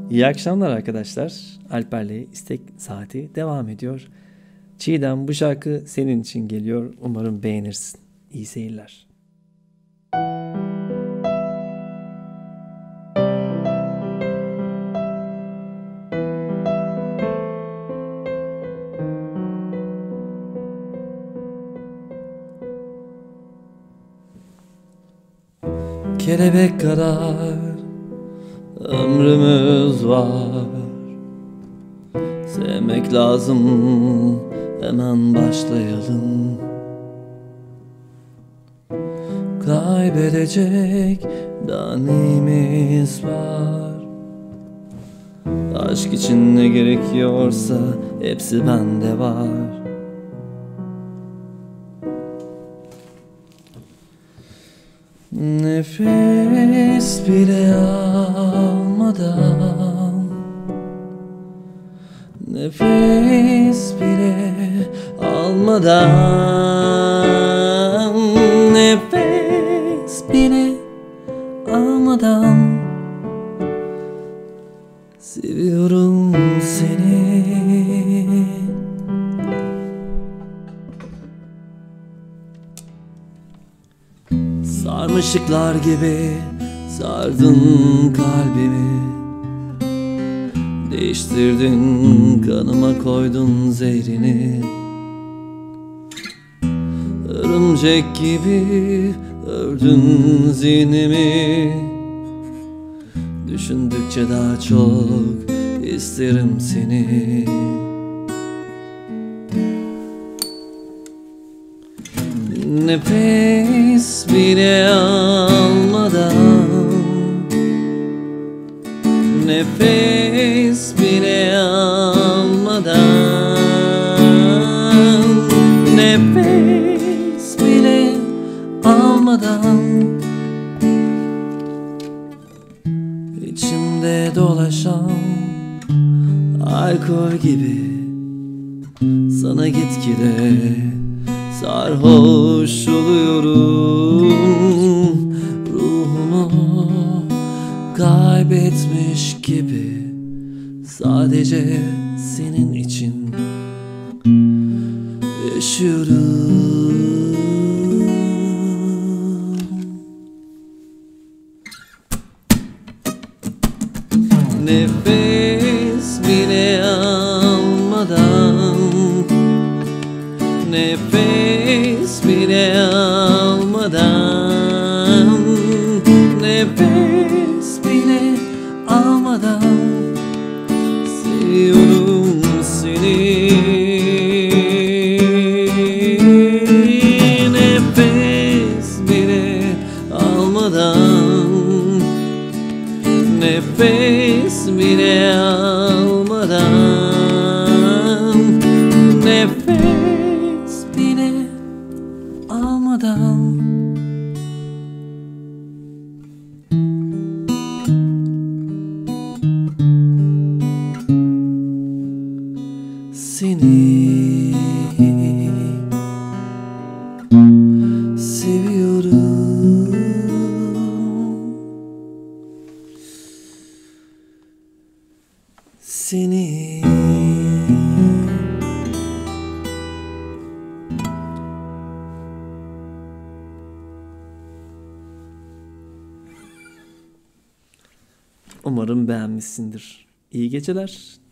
İyi akşamlar arkadaşlar. Alper'le istek saati devam ediyor. Çiğdem, bu şarkı senin için geliyor. Umarım beğenirsin. İyi seyirler. Kelebek kadar ömrümüz var. Sevmek lazım, hemen başlayalım. Kaybedecek danimiz var. Aşk için ne gerekiyorsa hepsi bende var. Nefes bile almadan, nefes bile almadan, nefes bile almadan seviyorum seni. Sarmışıklar gibi sardın kalbimi, değiştirdin kanıma, koydun zehrini. Örümcek gibi ördün zihnimi, düşündükçe daha çok isterim seni. Nefes bile almadan, nefes bile almadan, nefes bile almadan İçimde dolaşan alkol gibi sana gitgide sarhoş oluyorum. Ruhumu kaybetmiş gibi sadece senin için yaşıyorum. Nefes bile almadan, nefes bile almadan, nefes bile almadan seviyorum seni. Nefes bile almadan, nefes bile almadan, nefes bile almadan seni seviyorum. Seni umarım beğenmişsindir. İyi geceler.